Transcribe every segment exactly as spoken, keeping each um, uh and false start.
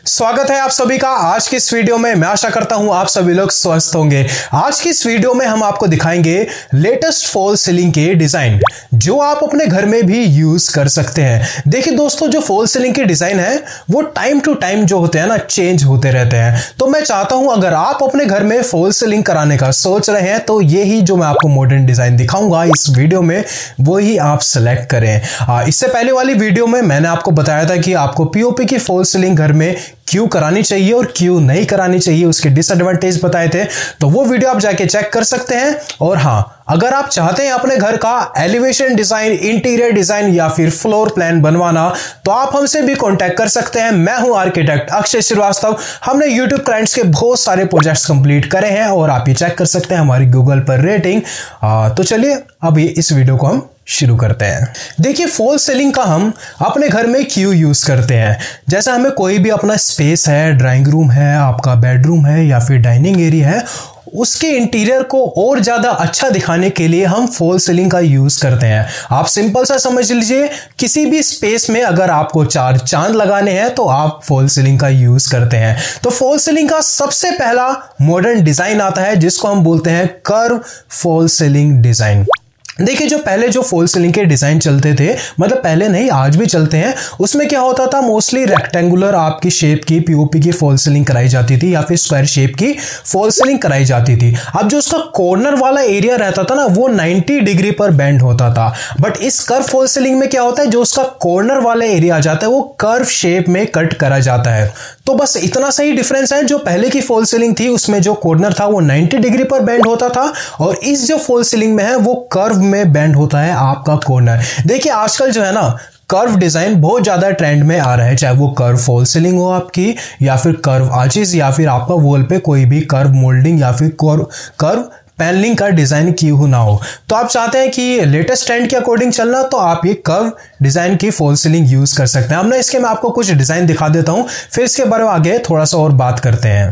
स्वागत है आप सभी का आज की इस वीडियो में। मैं आशा करता हूं आप सभी लोग स्वस्थ होंगे। आज की इस वीडियो में हम आपको दिखाएंगे लेटेस्ट फॉल सीलिंग के डिजाइन जो आप अपने घर में भी यूज कर सकते हैं। देखिए दोस्तों, जो फॉल सीलिंग के डिजाइन है वो टाइम टू टाइम जो होते हैं ना चेंज होते रहते हैं। तो मैं चाहता हूं अगर आप अपने घर में फॉल सीलिंग कराने का सोच रहे हैं तो यही जो मैं आपको मॉडर्न डिजाइन दिखाऊंगा इस वीडियो में वो ही आप सेलेक्ट करें। आ, इससे पहले वाली वीडियो में मैंने आपको बताया था कि आपको पीओपी की फॉल सीलिंग घर में क्यों करानी चाहिए और क्यों नहीं करानी चाहिए, उसके डिसएडवांटेज बताए थे, तो वो वीडियो आप जाके चेक कर सकते हैं। और हाँ, अगर आप चाहते हैं अपने घर का एलिवेशन डिजाइन, इंटीरियर डिजाइन या फिर फ्लोर प्लान बनवाना तो आप हमसे भी कांटेक्ट कर सकते हैं। मैं हूं आर्किटेक्ट अक्षय श्रीवास्तव। हमने यूट्यूब क्लाइंट्स के बहुत सारे प्रोजेक्ट्स कंप्लीट करे हैं और आप ये चेक कर सकते हैं हमारी गूगल पर रेटिंग। आ, तो चलिए अब इस वीडियो को हम शुरू करते हैं। देखिए, फॉल सीलिंग का हम अपने घर में क्यों यूज करते हैं। जैसे हमें कोई भी अपना स्पेस है, ड्राइंग रूम है, आपका बेडरूम है या फिर डाइनिंग एरिया है, उसके इंटीरियर को और ज्यादा अच्छा दिखाने के लिए हम फॉल सीलिंग का यूज करते हैं। आप सिंपल सा समझ लीजिए, किसी भी स्पेस में अगर आपको चार चांद लगाने हैं तो आप फॉल सीलिंग का यूज करते हैं। तो फॉल सीलिंग का सबसे पहला मॉडर्न डिजाइन आता है जिसको हम बोलते हैं कर्व फॉल सीलिंग डिजाइन। देखिए, जो पहले जो फॉल सीलिंग के डिजाइन चलते थे, मतलब पहले नहीं आज भी चलते हैं, उसमें क्या होता था मोस्टली रेक्टेंगुलर आपकी शेप की पीओपी की फॉल सीलिंग कराई जाती थी या फिर स्क्वायर शेप की फॉल सीलिंग कराई जाती थी। अब जो उसका कॉर्नर वाला एरिया रहता था ना वो नब्बे डिग्री पर बेंड होता था। बट इस कर्व फॉल सीलिंग में क्या होता है, जो उसका कॉर्नर वाला एरिया आ जाता है वो कर्व शेप में कट करा जाता है। तो बस इतना सही डिफरेंस है। जो पहले की फॉल सीलिंग थी उसमें जो कॉर्नर था वो नब्बे डिग्री पर बेंड होता था और इस जो फॉल सीलिंग में है वो कर्व में बेंड होता है आपका कॉर्नर। देखिए, आजकल जो है ना कर्व डिजाइन बहुत ज्यादा ट्रेंड में आ रहा है, चाहे वो कर्व फॉल सीलिंग हो आपकी या फिर कर्व आर्चेस या फिर आपका वॉल पे कोई भी कर्व मोल्डिंग या फिर कर्व पैनलिंग का डिजाइन क्यों ना हो। तो आप चाहते हैं कि लेटेस्ट ट्रेंड के अकॉर्डिंग चलना तो आप ये कर्व डिजाइन की फॉल सीलिंग यूज कर सकते हैं। अब ना इसके मैं आपको कुछ डिजाइन दिखा देता हूं, फिर इसके बारे में आगे थोड़ा सा और बात करते हैं।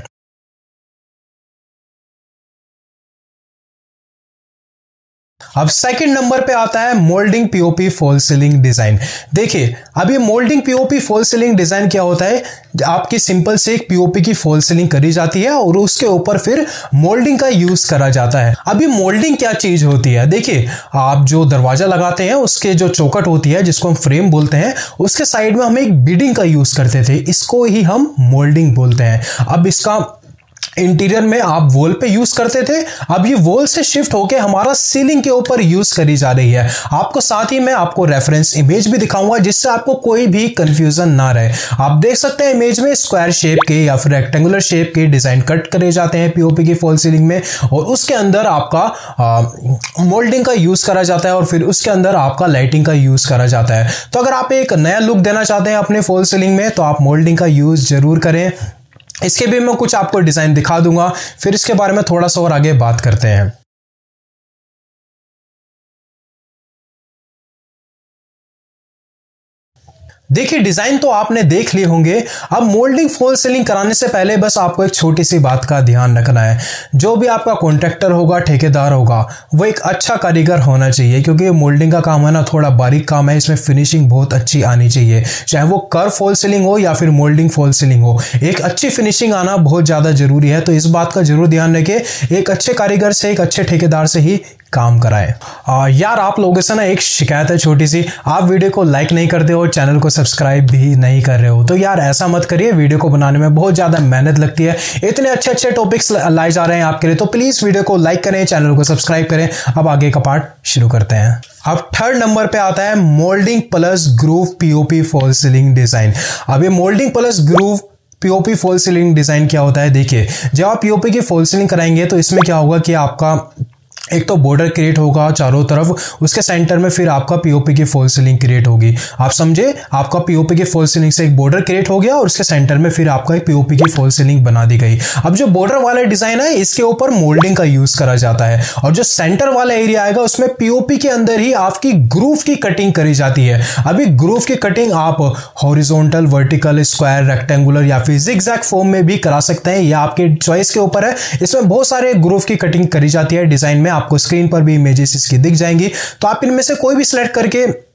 अब सेकंड नंबर पे आता है moulding POP fall ceiling design. देखिए, अब ये moulding POP fall ceiling design क्या होता है, आपकी सिंपल से एक पीओपी की फॉल सीलिंग करी जाती है और उसके ऊपर फिर मोल्डिंग का यूज करा जाता है। अब ये मोल्डिंग क्या चीज होती है, देखिए आप जो दरवाजा लगाते हैं उसके जो चौखट होती है जिसको हम फ्रेम बोलते हैं, उसके साइड में हम एक बीडिंग का यूज करते थे, इसको ही हम मोल्डिंग बोलते हैं। अब इसका इंटीरियर में आप वॉल पे यूज करते थे, अब ये वॉल से शिफ्ट होकर हमारा सीलिंग के ऊपर यूज करी जा रही है। आपको साथ ही मैं आपको रेफरेंस इमेज भी दिखाऊंगा जिससे आपको कोई भी कंफ्यूजन ना रहे। आप देख सकते हैं इमेज में स्क्वायर शेप के या फिर रेक्टेंगुलर शेप के डिजाइन कट करे जाते हैं पीओपी की फॉल सीलिंग में और उसके अंदर आपका मोल्डिंग का यूज करा जाता है और फिर उसके अंदर आपका लाइटिंग का यूज करा जाता है। तो अगर आप एक नया लुक देना चाहते हैं अपने फॉल सीलिंग में तो आप मोल्डिंग का यूज जरूर करें। इसके भी मैं कुछ आपको डिजाइन दिखा दूंगा, फिर इसके बारे में थोड़ा सा और आगे बात करते हैं। देखिए, डिजाइन तो आपने देख लिए होंगे। अब मोल्डिंग फॉल सीलिंग कराने से पहले बस आपको एक छोटी सी बात का ध्यान रखना है, जो भी आपका कॉन्ट्रैक्टर होगा, ठेकेदार होगा, वो एक अच्छा कारीगर होना चाहिए क्योंकि मोल्डिंग का काम है ना थोड़ा बारीक काम है, इसमें फिनिशिंग बहुत अच्छी आनी चाहिए। चाहे वो कर्व फॉल सीलिंग हो या फिर मोल्डिंग फॉल सीलिंग हो, एक अच्छी फिनिशिंग आना बहुत ज्यादा जरूरी है। तो इस बात का जरूर ध्यान रखें, एक अच्छे कारीगर से, एक अच्छे ठेकेदार से ही काम कराए। आ, यार आप लोगों से ना एक शिकायत है छोटी सी, आप वीडियो को लाइक नहीं करते हो, चैनल को सब्सक्राइब भी नहीं कर रहे हो। तो यार ऐसा मत करिए, वीडियो को बनाने में बहुत ज्यादा मेहनत लगती है, इतने अच्छे अच्छे टॉपिक्स लाए जा रहे हैं आपके लिए, तो प्लीज वीडियो को लाइक करें, चैनल को सब्सक्राइब करें। अब आगे का पार्ट शुरू करते हैं। अब थर्ड नंबर पे आता है moulding plus groove POP fall ceiling design. अब ये moulding plus groove POP fall ceiling design क्या होता है, देखिए जब आप पीओपी की फॉल सीलिंग कराएंगे तो इसमें क्या होगा कि आपका एक तो बॉर्डर क्रिएट होगा चारों तरफ, उसके सेंटर में फिर आपका पीओपी की फॉल सीलिंग क्रिएट होगी। आप समझे, आपका पीओपी की फॉल सीलिंग से एक बॉर्डर क्रिएट हो गया और उसके सेंटर में फिर आपका एक पीओपी की फॉल सीलिंग बना दी गई। अब जो बॉर्डर वाला डिजाइन है इसके ऊपर मोल्डिंग का यूज करा जाता है और जो सेंटर वाला एरिया आएगा उसमें पीओपी के अंदर ही आपकी ग्रूव की कटिंग करी जाती है। अभी ग्रूव की कटिंग आप हॉरिजॉन्टल, वर्टिकल, स्क्वायर, रेक्टेंगुलर या फिर जिगजैग फॉर्म में भी करा सकते हैं, यह आपके चॉइस के ऊपर है। इसमें बहुत सारे ग्रूव की कटिंग करी जाती है डिजाइन में, आपको स्क्रीन पर भी इमेजेस इसकी दिख जाएंगी, तो आप इनमें से कोई भी सिलेक्ट करके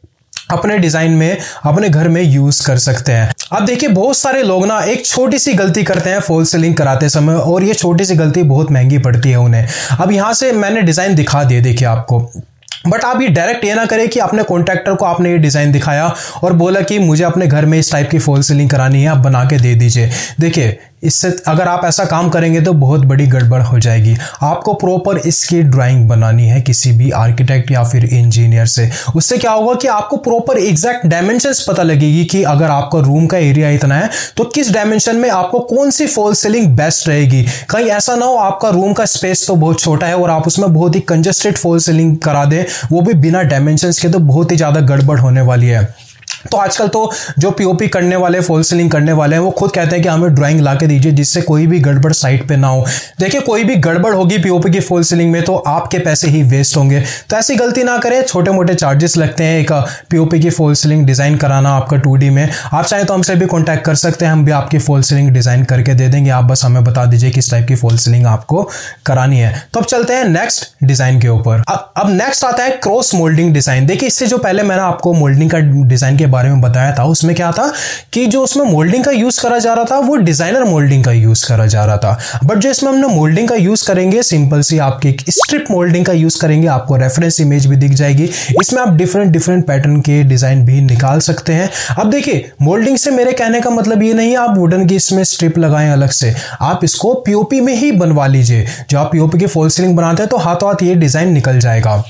अपने डिजाइन में अपने घर में यूज कर सकते हैं। अब देखिए बहुत सारे लोग ना एक छोटी सी गलती करते हैं फॉल्स सीलिंग कराते समय, और ये छोटी सी गलती बहुत महंगी पड़ती है उन्हें। अब यहां से मैंने डिजाइन दिखा दिए देखिए आपको, बट आप ये डायरेक्ट ये ना करें कि अपने कॉन्ट्रैक्टर को आपने ये डिजाइन दिखाया और बोला कि मुझे अपने घर में इस टाइप की फॉल्स सीलिंग करानी है, आप बना के दे दीजिए। देखिए इससे अगर आप ऐसा काम करेंगे तो बहुत बड़ी गड़बड़ हो जाएगी। आपको प्रॉपर इसकी ड्राइंग बनानी है किसी भी आर्किटेक्ट या फिर इंजीनियर से। उससे क्या होगा कि आपको प्रॉपर एग्जैक्ट डायमेंशंस पता लगेगी कि अगर आपका रूम का एरिया इतना है तो किस डायमेंशन में आपको कौन सी फॉल्स सीलिंग बेस्ट रहेगी। कहीं ऐसा ना हो आपका रूम का स्पेस तो बहुत छोटा है और आप उसमें बहुत ही कंजस्टेड फॉल्स सीलिंग करा दें, वो भी बिना डायमेंशंस के, तो बहुत ही ज्यादा गड़बड़ होने वाली है। तो आजकल तो जो पीओपी करने वाले, फॉल्स सीलिंग करने वाले हैं, वो खुद कहते हैं कि हमें ड्राइंग ला के दीजिए जिससे कोई भी गड़बड़ साइट पे ना हो। देखिए कोई भी गड़बड़ होगी पीओपी की फॉल्स सीलिंग में तो आपके पैसे ही वेस्ट होंगे। तो ऐसी गलती ना करें। छोटे मोटे चार्जेस लगते हैं एक पीओपी की फॉल्स सीलिंग डिजाइन कराना आपका टू डी में। आप चाहें तो हमसे भी कॉन्टैक्ट कर सकते हैं, हम भी आपकी फॉल्स सीलिंग डिजाइन करके दे देंगे। आप बस हमें बता दीजिए किस टाइप की फॉल्स सीलिंग आपको करानी है। तो अब चलते हैं नेक्स्ट डिजाइन के ऊपर। अब नेक्स्ट आता है क्रॉस मोल्डिंग डिजाइन। देखिए इससे जो पहले मैंने आपको मोल्डिंग का डिजाइन के बारे में बताया था, उसमें क्या था कि जो उसमें मोल्डिंग का यूज करा जा रहा था वो डिजाइनर मोल्डिंग का यूज करा जा रहा था। बट जो इसमें हमने मोल्डिंग का यूज करेंगे सिंपल सी आपकी स्ट्रिप मोल्डिंग का यूज करेंगे। आपको रेफरेंस इमेज भी दिख जाएगी, इसमें आप डिफरेंट डिफरेंट पैटर्न के डिजाइन भी निकाल सकते हैं। अब देखिए मोल्डिंग से मेरे कहने का मतलब ये नहीं है आप वुडन की इसमें स्ट्रिप लगाएं अलग से, आप इसको पीओपी में ही बनवा लीजिए। जो आप पीओपी की फॉल्स सीलिंग बनाते हैं तो हाथों हाथ ये डिजाइन निकल जाएगा।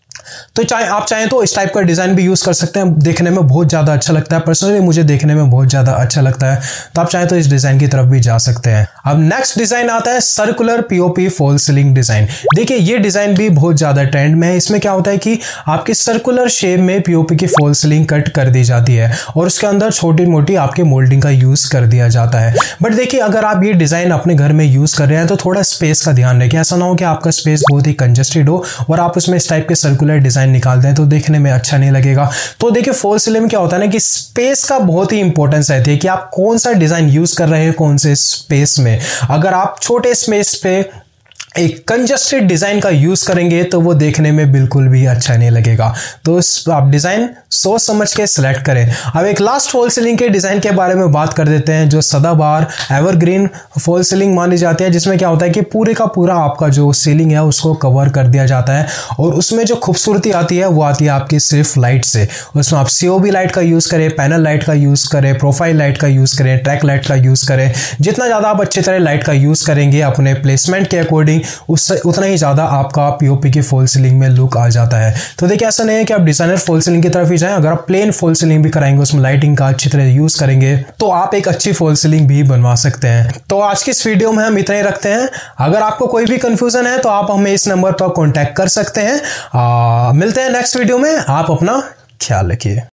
तो चाहे आप चाहें तो इस टाइप का डिजाइन भी यूज कर सकते हैं, देखने में बहुत ज्यादा अच्छा लगता है। पर्सनली मुझे देखने में बहुत ज्यादा अच्छा लगता है, तो आप चाहें तो इस डिजाइन की तरफ भी जा सकते हैं। अब नेक्स्ट डिजाइन आता है circular POP false ceiling design. देखिए ये डिजाइन भी बहुत ज्यादा ट्रेंड में है। इसमें क्या होता है कि आपकी सर्कुलर शेप में पीओपी की फॉल्स सीलिंग कट कर दी जाती है और उसके अंदर छोटी मोटी आपके मोल्डिंग का यूज कर दिया जाता है। बट देखिए अगर आप ये डिजाइन अपने घर में यूज कर रहे हैं तो थोड़ा स्पेस का ध्यान रखें। ऐसा ना हो कि आपका स्पेस बहुत ही कंजस्टेड हो और आप उसमें इस टाइप के सर्कुलर डिजाइन निकाल दें तो देखने में अच्छा नहीं लगेगा। तो देखिए फॉल्स सीलिंग में क्या होता है ना कि स्पेस का बहुत ही इंपॉर्टेंस रहती है कि आप कौन सा डिजाइन यूज कर रहे हैं कौन से स्पेस में। अगर आप छोटे स्पेस पे एक कंजस्टेड डिजाइन का यूज करेंगे तो वो देखने में बिल्कुल भी अच्छा नहीं लगेगा। तो आप डिजाइन सोच समझ के सिलेक्ट करें। अब एक लास्ट फॉल्स सीलिंग के डिजाइन के बारे में बात कर देते हैं, जो सदाबहार एवरग्रीन फॉल्स सीलिंग मानी जाती है, जिसमें क्या होता है कि पूरे का पूरा आपका जो सीलिंग है उसको कवर कर दिया जाता है और उसमें जो खूबसूरती आती है वो आती है आपकी सिर्फ लाइट से। उसमें आप सीओबी लाइट का यूज करें, पैनल लाइट का यूज करें, प्रोफाइल लाइट का यूज करें, ट्रैक लाइट का यूज करें। जितना ज्यादा आप अच्छी तरह लाइट का यूज करेंगे अपने प्लेसमेंट के अकॉर्डिंग, उससे उतना ही ज्यादा आपका पीओपी की फॉल्स सीलिंग में लुक आ जाता है। तो देखिए ऐसा नहीं है कि आप डिजाइनर फॉल्स सीलिंग की तरफ ही जाएं। अगर आप प्लेन फॉल्स सीलिंग भी कराएंगे, उसमें लाइटिंग का अच्छी तरह यूज करेंगे तो आप एक अच्छी फॉल्स सीलिंग भी बनवा सकते हैं। तो आज की इस वीडियो में हम इतना ही रखते हैं। अगर आपको कोई भी कंफ्यूजन है तो आप हमें इस नंबर पर कॉन्टैक्ट कर सकते हैं। आ, मिलते हैं नेक्स्ट वीडियो में। आप अपना ख्याल रखिए।